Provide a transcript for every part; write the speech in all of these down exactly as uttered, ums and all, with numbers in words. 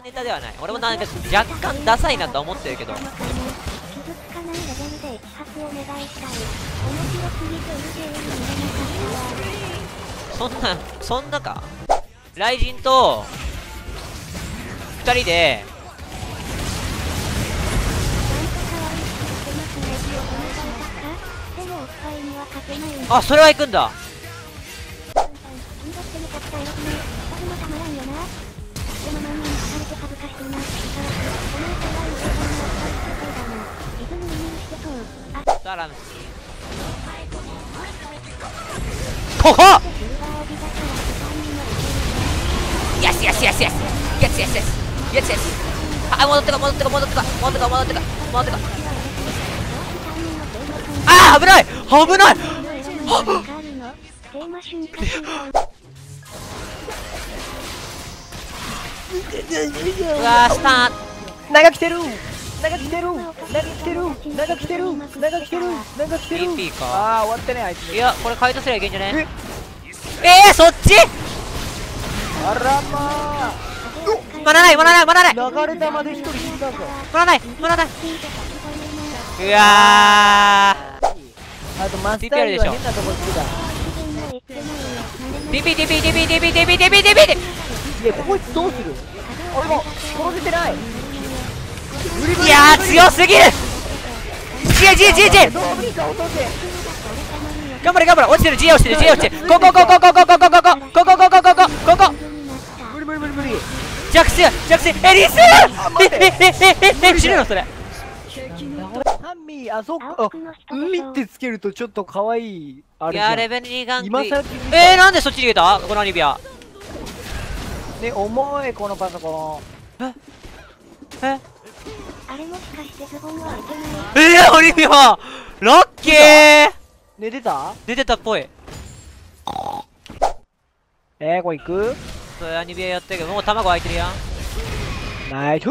ネタではない。俺もなんか若干ダサいなと思ってるけど。そんなそんなか。雷神とふたりであ、それは行くんだ。さらにここよしよしよしよしよしよしよしよしよし。あ、戻ってこ戻ってこ戻ってこ戻ってこ戻ってこ戻ってこ。あー、危ない危ない。うわー、スター長来てる長来てる長来てる長来てる長来てる長来てる。 ピーピー か。 ああ終わってねあいつ。 いや、これ回答すりゃいけんじゃねえ。えー、そっちあらまあまだないまだないまだない流れ弾で一人死んだぞ。 まだないまだない。うわあとマスターには変なとこつけた。 ー ディーピー ディーピー ディーピー ディーピー ディーピー ディーピー ディーピー ディーピー。 いやこいつどうする。俺も殺せてない。 いやー強すぎる。ジエジエジエジエどうにか落とせ。 頑張れ頑張れ。落ちてる ジエ 落ちてる ジエ 落ちてる。こここここここここここここここここここ無理無理無理無理。 弱視弱視エリス。ええええええ死ぬのそれ。 ハンミーあそっか海ってつけるとちょっと可愛いあいれじゃん。 やレベルにガン今更気づいた。 えー、なんでそっち逃げたこのアニビア。 ね重いこのパソコン。 ええあれもしかしてズボンは開いてない。 えー、アニビアラッキー。 寝てた。 出てたっぽい。 えー、これ行く。 それアニビアやってるけどもう卵開いてるやん。 ナイス。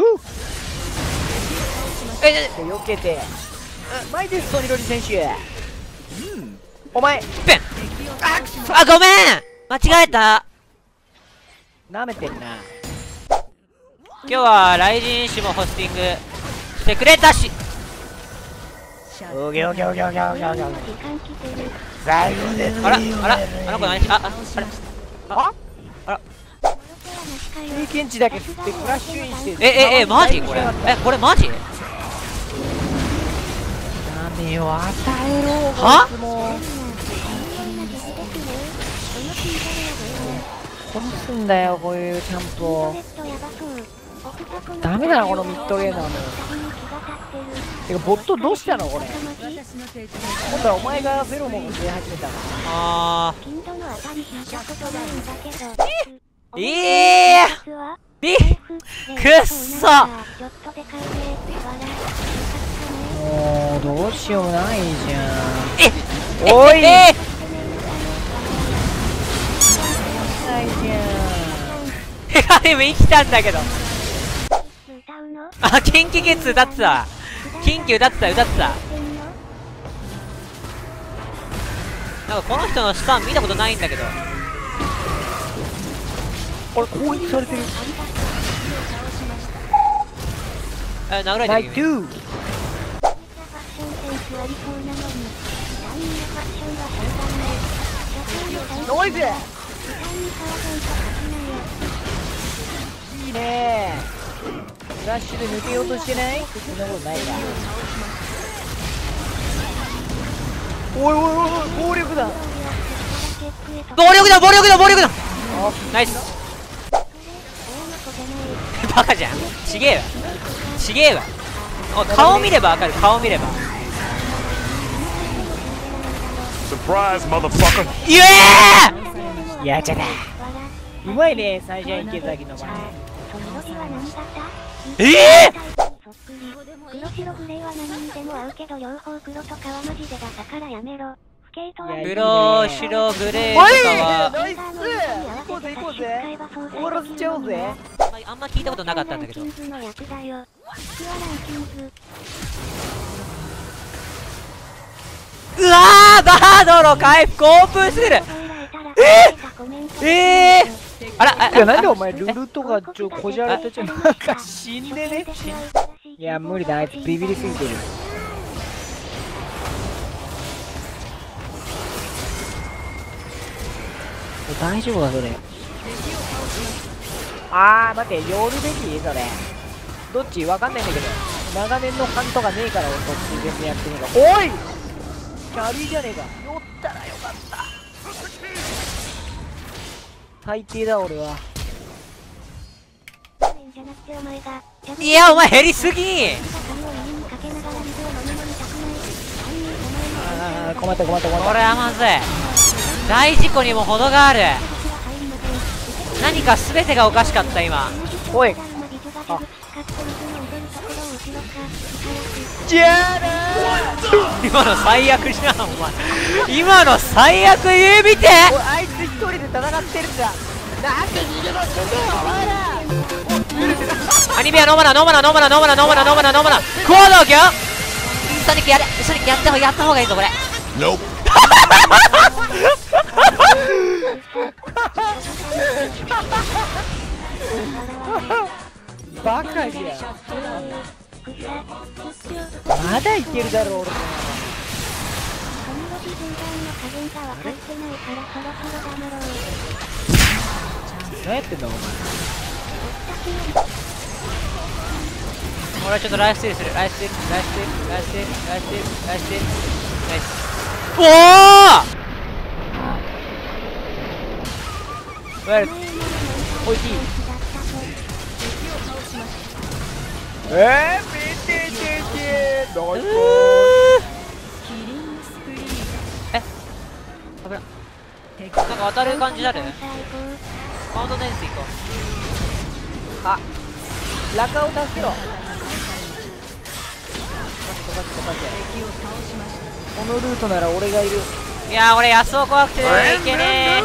ええ避けてマイデストニロリ選手。うんお前ペンあくそあごめん間違えた。 なめてんな。 今日は雷神氏もホスティングしてくれたし。 おぎょぎょぎょぎょぎょぎょ。最後ですよ。 あらあらあの子何しあああれああら経験値だけ振ってクラッシュインして。 えええマジこれえこれマジ何を与えろは殺すんだよこういうキャンプを。ダメだなこのミッドレーナーも。てかボットどうしたのこれ。今度はお前がフェロモンを出始めたから。 あピントの当たり引いたことないんだけど。 ーええびっくっそ。 ちょっとでかいね。 もうどうしようもないじゃん。 えおいえないじヘカリム生きたんだけど。 歌うの？ あ、キンキキッズ歌ってたわ。キンキ歌ってた歌ってた。なんかこの人のスタン見たことないんだけど。 ゃん。俺攻撃されてる。 え、殴られナイトてる君。 ゥー。ノイズ。いいねー。フラッシュで抜けようとしてない？そんなことないか。おいおいおい暴力だ。 暴力だ暴力だ暴力だ。ナイス。バカじゃん。ちげえわちげえわ。お顔見ればわかる顔見れば。 Surprise, motherfucker! イエーやっちゃった。うまいねサンシャイン池崎の前。 ええ黒白グレーは何にでも合うけど両方黒とかはマジでダサからやめろ。スケートは黒白グレーとかはナイス。行こうぜ行こうぜ。終わらせちゃおうぜ。 あんま聞いたことなかったんだけど。 ランキングの役だよ。スクワランキング。 うわーバードの回復オープンすぎる。えー、えー、 あら、あいや、なんでお前ルルとかちょこじゃれてちゃう、なんか死んでね。いや、無理だ、あいつビビりすぎてる。大丈夫か、それ。あー、待って、寄るべきそれ。どっちわかんないんだけど。長年の勘とかねえから俺こっち全然やってねえから。おいキャリーじゃねえか。寄ったらよかった。最低だ、俺は。 いや、お前減りすぎ。 あー、困った困った困った。 これはまずい。大事故にも程がある。何か全てがおかしかった今。 おい、あ、じゃあなー。 今の最悪じゃんお前。今の最悪言う見て。 おい、あいつ一人で戦ってるんだ。なんで逃げろってんだよお前ら。 アニビアノーマナノーマナノーマナノーマナノーマナノーマナノーマナクワドーキョンソニックやれソニックやった方やった方がいいぞこれ。 Nope. バカじゃん。まだいけるだろ俺。何やってんだお前。 俺はちょっとライフスティールする。ライフスティールライフスティールライフスティールライフスティールライフスティールナイス。おおやる。おいしい。えー、見てててどうしよえ危な。なんか当たる感じある。カウントデンス行こう。あ、ラカを助けろ。このルートなら俺がいる。 う。いやー俺ヤスオ怖くていけね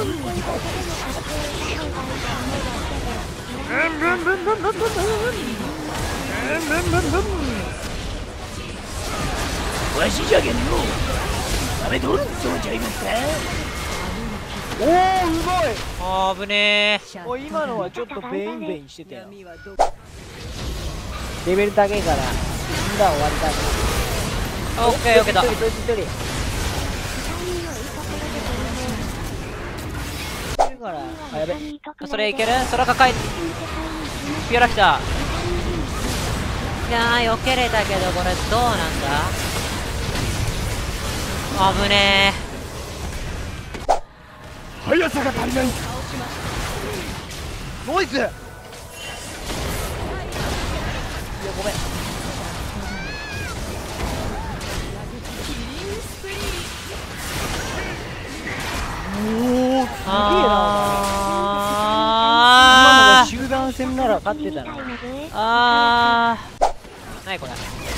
わしじゃけんの食べとるそうちゃいますか。おお、うまい。 ー。危ねー。 おい、今のはちょっとベインベインしてたよ。レベル高いから死んだら終わりだから。 オッケーオッケーだ。 一人一人一人いるから。あ、やべ。 それいける。空抱えピアラ来た。いやー避けれたけどこれどうなんだ。危ね速さが足りない。 ノイズ。いや、ごめん。おお、すげえな。今のが集団戦なら勝ってたな。 あーなにこれ。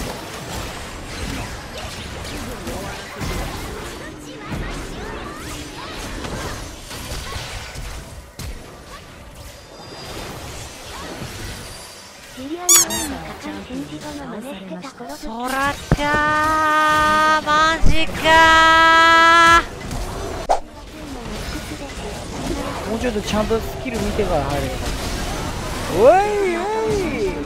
そらちゃーマジかもうちょっとちゃんとスキル見てから入れるか。おいおい。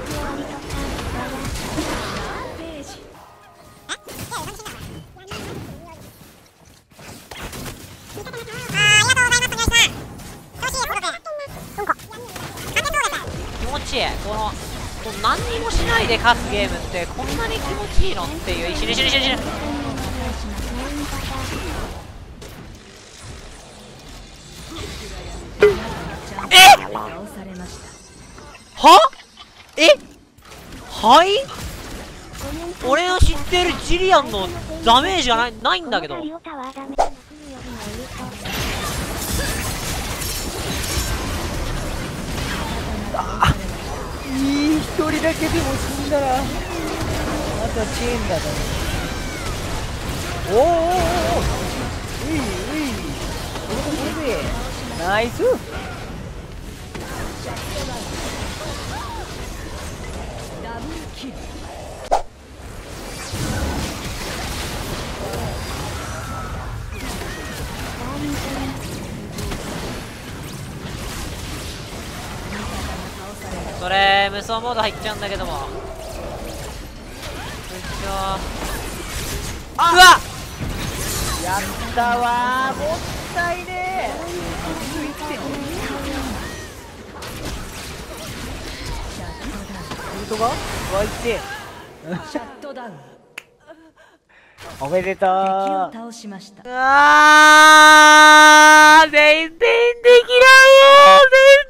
気持ちいい。このこの何にもしないで勝つゲームってこんなに気持ちいいのっていう。死ぬ死ぬ死ぬ死ぬ。えはえはい俺の知ってるジリアンのダメージがないないんだけど。 あいい、一人だけでも死んだらあとはチェーンだね。おーおーおーういういこれでこれでナイス。 メソワモード入っちゃうんだけども。よいしょ。うわっ、 やったわー、もったいねー。ウルトがわいってシャットダウン。 おめでと敵をう。 倒しました。 あー、全然できないよ。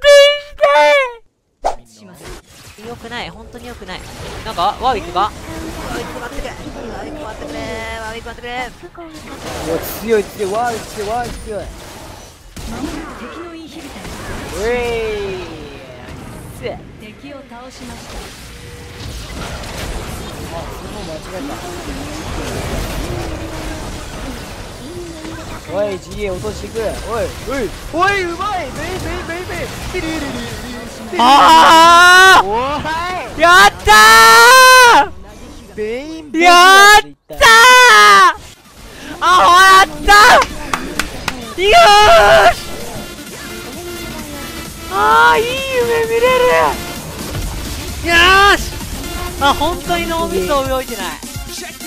全然したい。 します。 よくない、本当によくない。なんかワーウィックがワーウィック待ってくれ、ワーウィック待ってくれ、ワーウィック待ってくれ。 おい強い強い、わー強いわー強い。 敵のインヒビタうえいせー。敵を倒しました。 あ、その間違えた。おい ジーエー 落としていく。おいおいおい、うまい。ベイベイベイベイテリリリリリあおいー、やったベインー、 ベインやったー、あほやったー、よーし、あー、いい夢見れる。よーし、あ、本当に脳みそ動いてない。